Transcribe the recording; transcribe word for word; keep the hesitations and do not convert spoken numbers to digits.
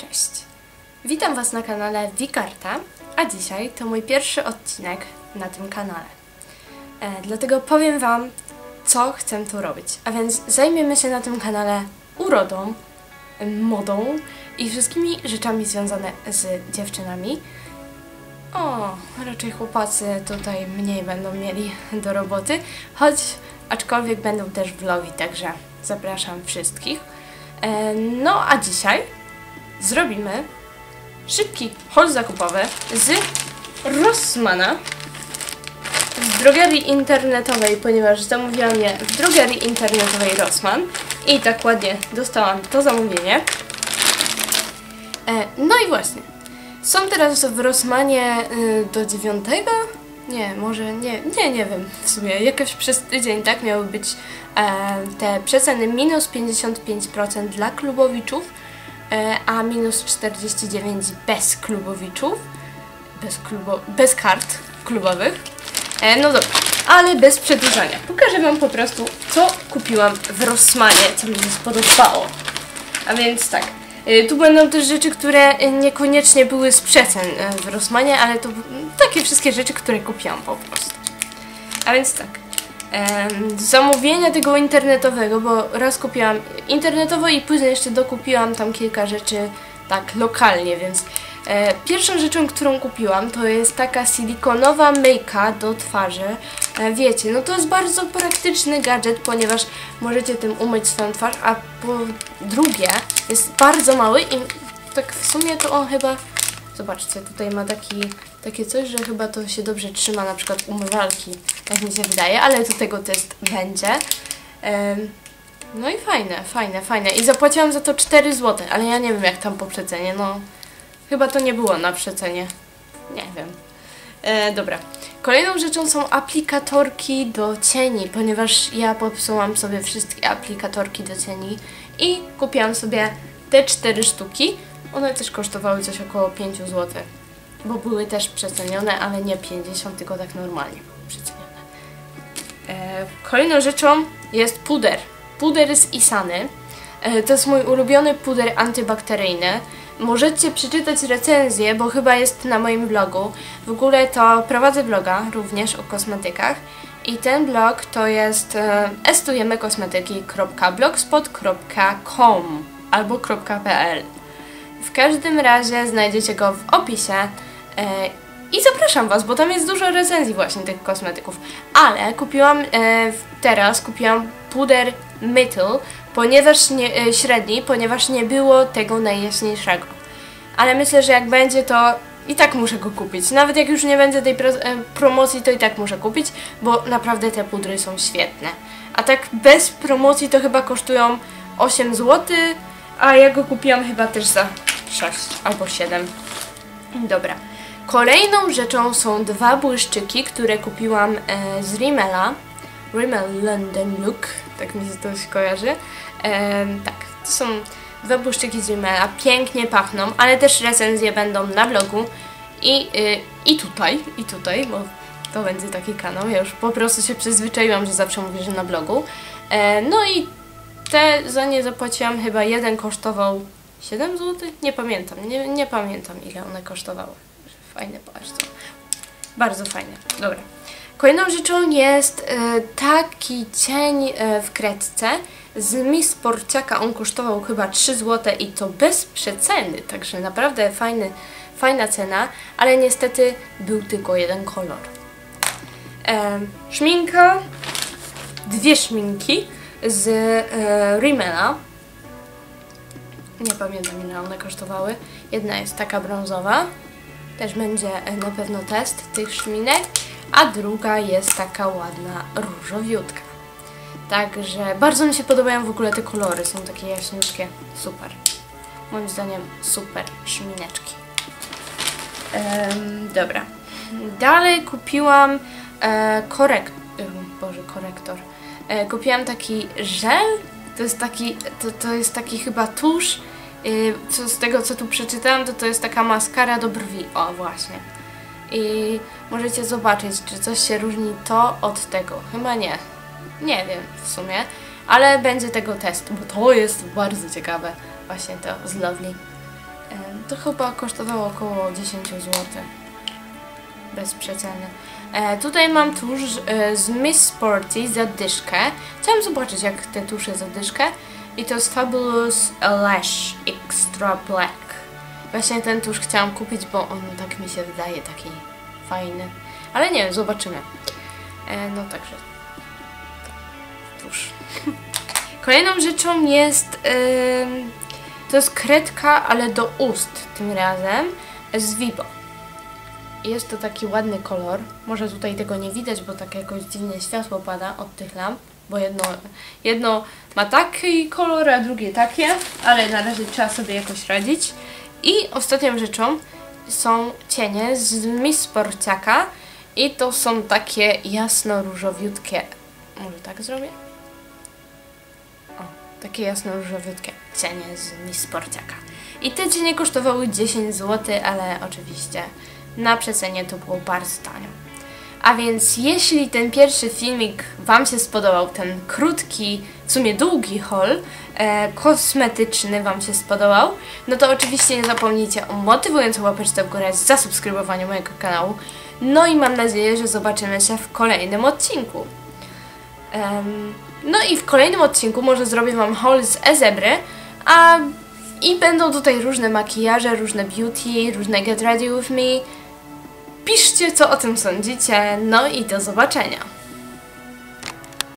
Cześć! Witam Was na kanale Wikarta, a dzisiaj to mój pierwszy odcinek na tym kanale. E, dlatego powiem Wam, co chcę tu robić. A więc zajmiemy się na tym kanale urodą, modą i wszystkimi rzeczami związane z dziewczynami. O, raczej chłopacy tutaj mniej będą mieli do roboty, choć aczkolwiek będą też vlogi, także zapraszam wszystkich. E, no a dzisiaj zrobimy szybki haul zakupowy z Rossmana w drogerii internetowej, ponieważ zamówiłam je w drogerii internetowej Rossmann i tak ładnie dostałam to zamówienie. E, no i właśnie, są teraz w Rossmanie y, do dziewiątego? Nie, może nie, nie, nie wiem w sumie, jakoś przez tydzień tak miały być e, te przeceny minus pięćdziesiąt pięć procent dla klubowiczów, e, a minus czterdzieści dziewięć procent bez klubowiczów, bez, klubo, bez kart klubowych. E, no dobra, ale bez przedłużania. Pokażę Wam po prostu, co kupiłam w Rossmanie, co mi się spodobało. A więc tak. Tu będą też rzeczy, które niekoniecznie były z przecen w Rossmanie, ale to takie wszystkie rzeczy, które kupiłam po prostu. A więc tak, z zamówienia tego internetowego, bo raz kupiłam internetowo i później jeszcze dokupiłam tam kilka rzeczy tak lokalnie, więc e, pierwszą rzeczą, którą kupiłam, to jest taka silikonowa myjka do twarzy. E, wiecie, no to jest bardzo praktyczny gadżet, ponieważ możecie tym umyć swoją twarz, a po drugie jest bardzo mały i tak w sumie to on chyba, zobaczcie, tutaj ma taki, takie coś, że chyba to się dobrze trzyma, na przykład umywalki, tak mi się wydaje, ale do tego test będzie. E, No i fajne, fajne, fajne. I zapłaciłam za to cztery złote, ale ja nie wiem jak tam po przecenie, no chyba to nie było na przecenie. Nie wiem. E, dobra. Kolejną rzeczą są aplikatorki do cieni, ponieważ ja popsułam sobie wszystkie aplikatorki do cieni i kupiłam sobie te cztery sztuki. One też kosztowały coś około pięć złotych, bo były też przecenione, ale nie pięćdziesiąt, tylko tak normalnie przecenione. E, kolejną rzeczą jest puder. Puder z Isany. To jest mój ulubiony puder antybakteryjny. Możecie przeczytać recenzję, bo chyba jest na moim blogu. W ogóle to prowadzę bloga również o kosmetykach. I ten blog to jest estujemykosmetyki kropka blogspot kropka com albo .pl. W każdym razie znajdziecie go w opisie. I zapraszam Was, bo tam jest dużo recenzji właśnie tych kosmetyków. Ale kupiłam e, teraz, kupiłam puder Mittel, ponieważ nie, e, średni, ponieważ nie było tego najjaśniejszego. Ale myślę, że jak będzie, to i tak muszę go kupić. Nawet jak już nie będzie tej pro, e, promocji, to i tak muszę kupić, bo naprawdę te pudry są świetne. A tak bez promocji to chyba kosztują osiem złotych, a ja go kupiłam chyba też za sześć albo siedem. Dobra. Kolejną rzeczą są dwa błyszczyki, które kupiłam e, z Rimmela. Rimmel London Look, tak mi się to kojarzy. E, tak, to są dwa błyszczyki z Rimmela, pięknie pachną, ale też recenzje będą na blogu i, y, i tutaj, i tutaj, bo to będzie taki kanał. Ja już po prostu się przyzwyczaiłam, że zawsze mówię, że na blogu. E, no i te za nie zapłaciłam, chyba jeden kosztował siedem złotych? Nie pamiętam, nie, nie pamiętam ile one kosztowały. Fajne bardzo. Bardzo fajne. Dobra. Kolejną rzeczą jest e, taki cień e, w kredce z Miss Porciaka. On kosztował chyba trzy złote i to bez przeceny. Także naprawdę fajny, fajna cena, ale niestety był tylko jeden kolor. E, szminka. Dwie szminki z e, Rimmela. Nie pamiętam ile one kosztowały. Jedna jest taka brązowa. Też będzie na pewno test tych szminek, a druga jest taka ładna różowiutka. Także bardzo mi się podobają w ogóle te kolory, są takie jaśniutkie, super. Moim zdaniem super szmineczki. Ehm, dobra. Dalej kupiłam e, korekt... Boże, korektor. E, kupiłam taki żel, to jest taki, to, to jest taki chyba tusz. Co z tego, co tu przeczytałam, to to jest taka maskara do brwi. O, właśnie. I możecie zobaczyć, czy coś się różni to od tego. Chyba nie. Nie wiem w sumie. Ale będzie tego test, bo to jest bardzo ciekawe. Właśnie to z Lovely. To chyba kosztowało około dziesięć złotych. Bez przeceny. E, tutaj mam tusz e, z Miss Sporty za dyszkę. Chciałam zobaczyć, jak te tusze za dyszkę. I to jest Fabulous Lash Extra Black. Właśnie ten tusz chciałam kupić, bo on tak mi się wydaje taki fajny. Ale nie wiem, zobaczymy. E, no także. Tusz. Kolejną rzeczą jest... Yy, to jest kredka, ale do ust tym razem. Z Vibo. Jest to taki ładny kolor. Może tutaj tego nie widać, bo tak jakoś dziwnie światło pada od tych lamp. Bo jedno, jedno ma taki kolor, a drugie takie. Ale na razie trzeba sobie jakoś radzić. I ostatnią rzeczą są cienie z Miss Sporciaka. I to są takie jasno-różowiutkie. Może tak zrobię? O, takie jasno-różowiutkie cienie z Miss Sporciaka. I te cienie kosztowały dziesięć złotych, ale oczywiście na przecenie to było bardzo tanio. A więc jeśli ten pierwszy filmik Wam się spodobał, ten krótki, w sumie długi haul e, kosmetyczny Wam się spodobał, no to oczywiście nie zapomnijcie o motywującą łapeczce w górę, zasubskrybowania mojego kanału. No i mam nadzieję, że zobaczymy się w kolejnym odcinku. Um, no i w kolejnym odcinku może zrobię Wam haul z e-zebry, a i będą tutaj różne makijaże, różne beauty, różne get ready with me. Piszcie, co o tym sądzicie, no i do zobaczenia.